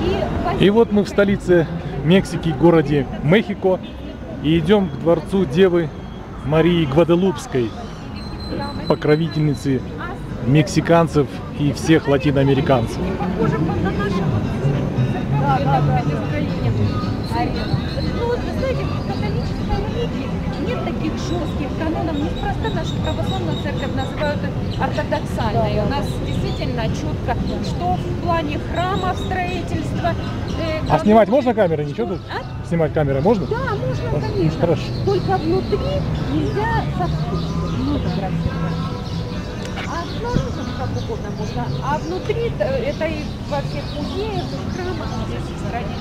И вот мы в столице Мексики, городе Мехико, и идем к дворцу Девы Марии Гваделупской, покровительницы мексиканцев и всех латиноамериканцев. Похоже на нашего. Ну вот, вы знаете, в католической религии нет таких жестких канонов. Неспроста нашу православную церковь называют ортодоксальной. У нас действительно четко, что в плане храма, строительства. А снимать можно камерой? Ничего тут? А? Снимать камерой можно? Да, можно, конечно. Хорошо. Только внутри нельзя фотографировать. А снаружи как угодно можно. А внутри это и во всех музеях, и в храмах здесь в стране.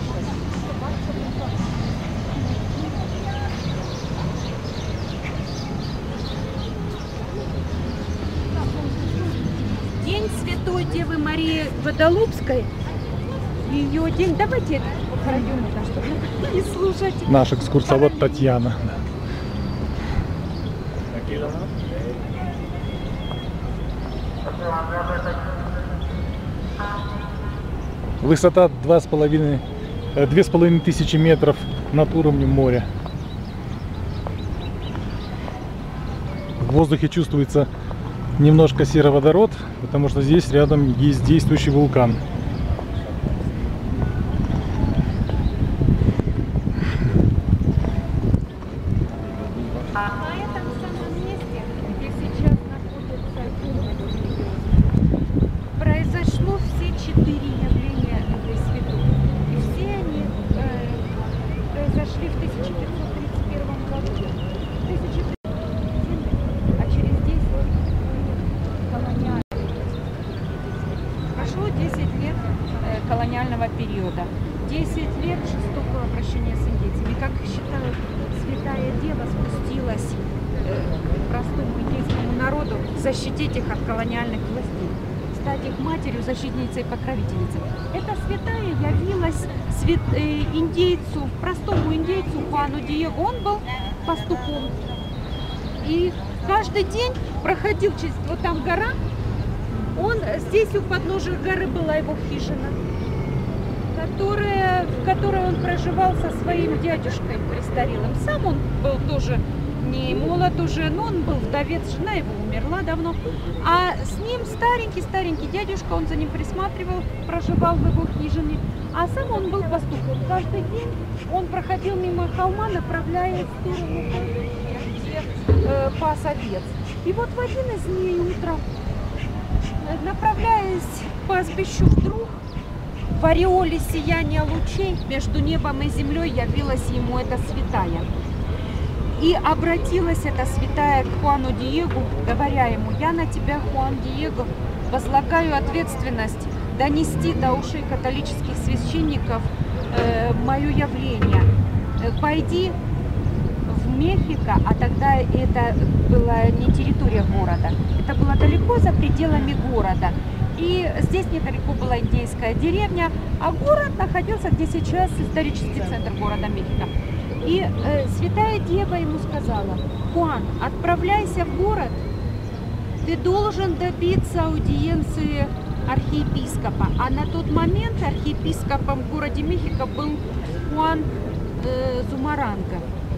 День Святой Девы Марии Гваделупской. Ее день. Давайте это пройдем, чтобы не слушать. Наш экскурсовод Татьяна. Высота 2500 метров над уровнем моря. В воздухе чувствуется немножко сероводород, потому что здесь рядом есть действующий вулкан. На этом самом месте, где сейчас находится произошло все 4 явления этой святой. И все они произошли в 1531 году. А через 10 колониальных. Прошло 10 лет колониального периода. 10 лет жестокого обращения с индейцами. Как считают, Святая Дева спустилась к простому индейскому народу защитить их от колониальных властей, стать их матерью, защитницей и покровительницей. Эта святая явилась индейцу, простому индейцу Хуану Диего. Он был пастухом. И каждый день проходил через вот там гора. Здесь у подножия горы была его хижина, в которой он проживал со своим дядюшкой престарелым. Сам он был тоже не молод уже, но он был вдовец, жена его умерла давно. А с ним старенький дядюшка, он за ним присматривал, проживал в его хижине. А сам он был пастухом. Каждый день он проходил мимо холма, направляясь в сторону где пас овец. И вот в один из дней утром, направляясь к пастбищу, вдруг в ореоле сияния лучей между небом и землей явилась ему эта святая. И обратилась эта святая к Хуану Диего, говоря ему: «Я на тебя, Хуан Диего, возлагаю ответственность донести до ушей католических священников мое явление. Пойди в Мехико», а тогда это была не территория города, это было далеко за пределами города. И здесь недалеко была индейская деревня, а город находился, где сейчас исторический центр города Мехико. И Святая Дева ему сказала: «Хуан, отправляйся в город, ты должен добиться аудиенции архиепископа». А на тот момент архиепископом в городе Мехико был Хуан Зумаранго.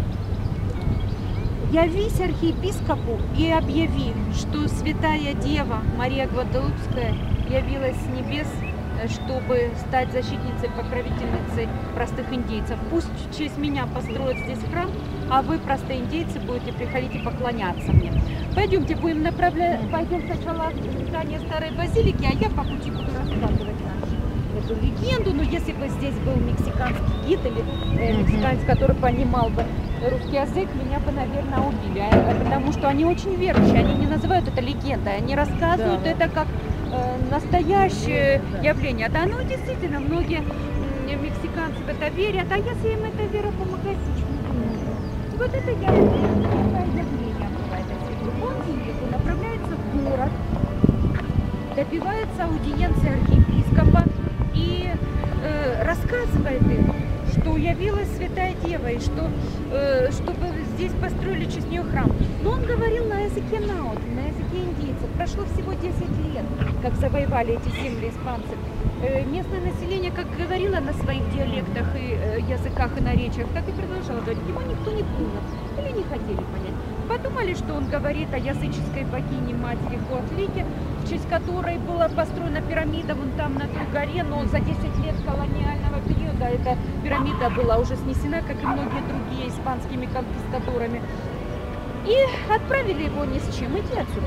«Явись архиепископу и объяви, что Святая Дева Мария Гваделупская явилась с небес, чтобы стать защитницей, покровительницей простых индейцев. Пусть в честь меня построят здесь храм, а вы, простые индейцы, будете приходить и поклоняться мне. Пойдемте, пойдем сначала в здание старой базилики, а я по пути буду рассказывать эту легенду. Но если бы здесь был мексиканский гид или мексиканец, который понимал бы русский язык, меня бы, наверное, убили. Потому что они очень верующие, они не называют это легендой, они рассказывают это как настоящее явление. Да, ну действительно, многие мексиканцы в это верят, а если им эта вера помогает, почему? Вот это явление бывает. Он направляется в город, добивается аудиенции архиепископа и рассказывает им, что явилась Святая Дева, и что, чтобы здесь построили через нее храм. Но он говорил на языке наут, на языке индейцев. Прошло всего 10 лет, как завоевали эти земли испанцы. Местное население, как на своих диалектах и языках и наречиях, так и продолжала говорить. Его никто не понял или не хотели понять. Подумали, что он говорит о языческой богине матери Хуатлике, в честь которой была построена пирамида вон там на той горе, но за 10 лет колониального периода эта пирамида была уже снесена, как и многие другие, испанскими конкистадорами. И отправили его ни с чем, иди отсюда.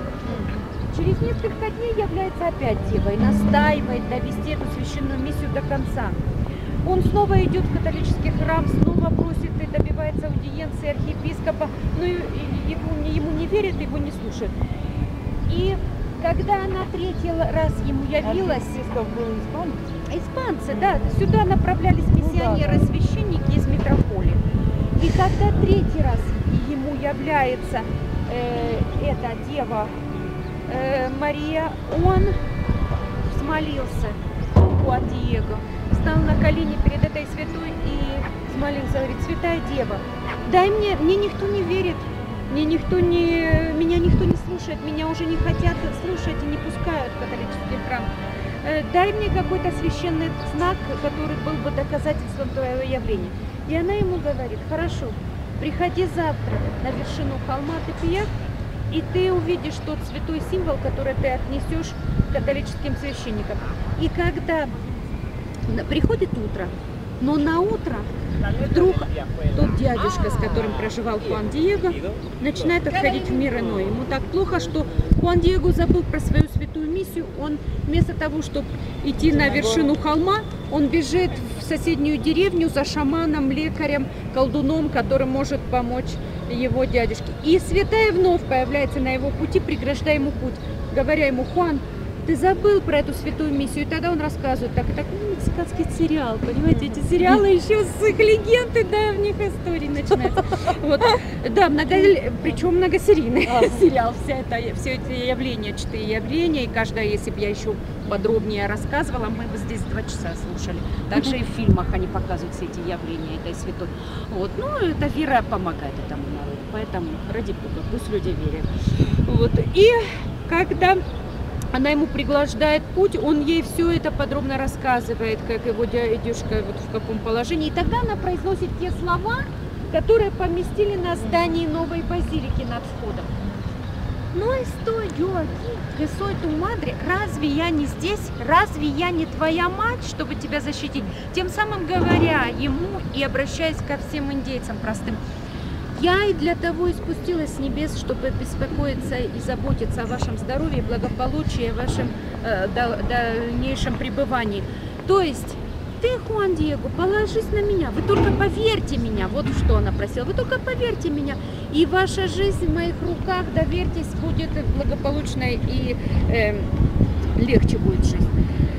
Через несколько дней является опять дева и настаивает довести эту священную миссию до конца. Он снова идет в католический храм, снова просит и добивается аудиенции архиепископа, но ему не верят, его не слушают. И когда она третий раз ему явилась... Архиепископ был испанец? Испанцы, да, сюда направлялись миссионеры, священники из метрополии. И когда третий раз ему является эта дева Мария, он взмолился Хуан Диего, встал на колени перед этой святой и взмолился, говорит: святая дева, дай мне никто не верит, меня никто не слушает, меня уже не хотят слушать и не пускают в католический храм. Дай мне какой-то священный знак, который был бы доказательством твоего явления. И она ему говорит: хорошо, приходи завтра на вершину холма Тепияк, и ты увидишь тот святой символ, который ты отнесешь католическим священникам. И когда приходит утро, но на утро вдруг тот дядюшка, с которым проживал Хуан Диего, начинает отходить в мир иной. Ему так плохо, что Хуан Диего забыл про свою святую миссию. Он вместо того, чтобы идти на вершину холма, он бежит в соседнюю деревню за шаманом, лекарем, колдуном, который может помочь его дядюшке. И святая вновь появляется на его пути, преграждая ему путь, говоря ему: Хуан, ты забыл про эту святую миссию. И тогда он рассказывает, так мексиканский сериал, понимаете, эти сериалы еще с их легенд и давних историй начинаются. Вот. Да, причем многосерийный сериал, все эти явления, 4 явления, и каждое, если бы я еще подробнее рассказывала, мы бы здесь 2 часа слушали. Также и в фильмах они показывают все эти явления этой святой. Вот. Ну, эта вера помогает этому народу, поэтому ради Бога, пусть люди верят. Вот. И когда она ему преграждает путь, он ей все это подробно рассказывает, как его дядюшка вот в каком положении. И тогда она произносит те слова, которые поместили на здании новой базилики над входом. «Но estoy yo aquí, que soy tu madre, разве я не здесь, разве я не твоя мать, чтобы тебя защитить?» Тем самым говоря ему и обращаясь ко всем индейцам простым: «Я и для того и спустилась с небес, чтобы беспокоиться и заботиться о вашем здоровье, благополучии, о вашем дальнейшем пребывании. То есть ты, Хуан Диего, положись на меня, вы только поверьте меня». Вот что она просила: вы только поверьте меня, и ваша жизнь в моих руках, доверьтесь, будет благополучной и легче будет жизнь.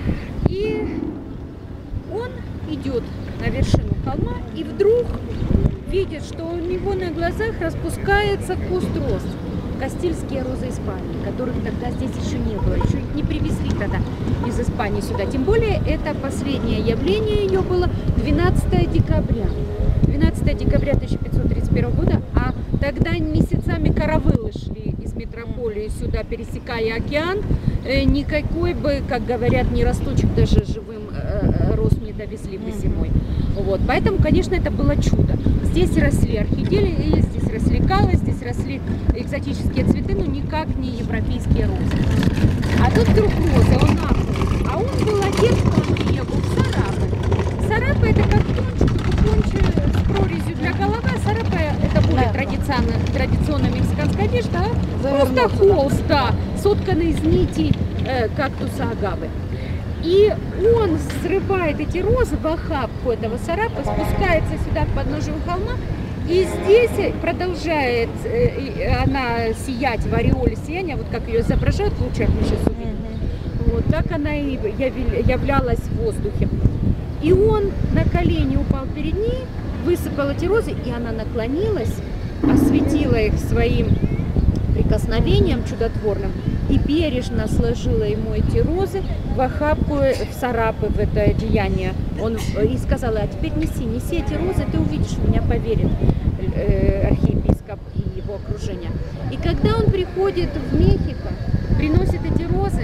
И он идет на вершину холма, и вдруг видит, что у него на глазах распускается куст роз. Кастильские розы Испании, которых тогда здесь еще не было, еще их не привезли тогда из Испании сюда. Тем более это последнее явление ее было 12 декабря. 12 декабря 1531 года, а тогда месяцами каравеллы шли из метрополии сюда, пересекая океан. Никакой бы, как говорят, ни росточек даже живым роз не довезли бы зимой. Вот. Поэтому, конечно, это было чудо. Здесь росли орхидеи, здесь росли калы, здесь росли экзотические цветы, но никак не европейские розы. А тут вдруг розы, он находит. А он был одет Хуан Диего в сарапы. Сарапы — это как пончо с прорезью для головы. Сарапы — это более традиционная мексиканская одежда, просто холст, да, сотканный из нитей кактуса агавы. И он срывает эти розы в охапку этого сарапа, спускается сюда к подножию холма, и здесь продолжает она сиять в ореоле сияния, вот как ее изображают в лучах, мы сейчас увидим. Вот так она и являлась в воздухе. И он на колени упал перед ней, высыпал эти розы, и она наклонилась, осветила их своим прикосновением чудотворным и бережно сложила ему эти розы в охапку, в сарапы, в это одеяние. Он и сказала: а теперь неси эти розы, ты увидишь, в меня поверит архиепископ и его окружение. И когда он приходит в Мехико, приносит эти розы,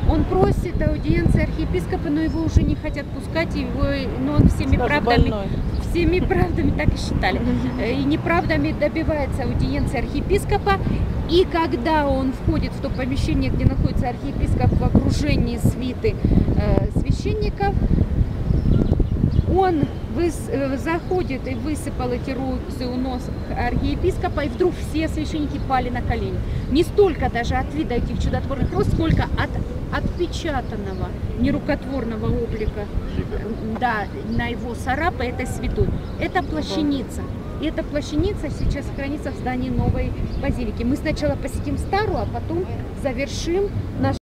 Он просит аудиенции архиепископа, но его уже не хотят пускать, но он всеми правдами так и считали. И неправдами добивается аудиенции архиепископа. И когда он входит в то помещение, где находится архиепископ в окружении свиты священников, он заходит и высыпал эти розы у ног архиепископа, и вдруг все священники пали на колени. Не столько даже от вида этих чудотворных роз, сколько от отпечатанного нерукотворного облика, да, на его сарапа этой святой. Это плащаница. И эта плащаница сейчас хранится в здании новой базилики. Мы сначала посетим старую, а потом завершим наш